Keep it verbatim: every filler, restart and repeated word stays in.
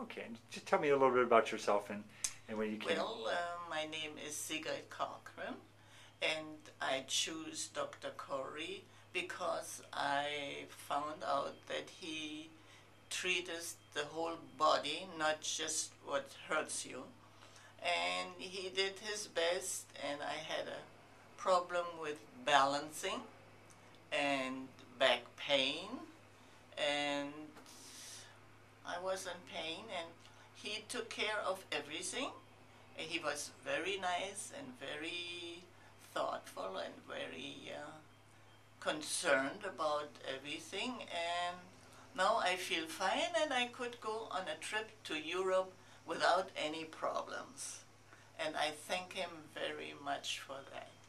Okay, and just tell me a little bit about yourself and, and when you came. Well, uh, my name is Sigrid Cochran, and I choose Doctor Corey because I found out that he treats the whole body, not just what hurts you. And he did his best, and I had a problem with balancing and back pain, and I was in pain, and he took care of everything. And he was very nice and very thoughtful and very uh, concerned about everything. And now I feel fine, and I could go on a trip to Europe without any problems. And I thank him very much for that.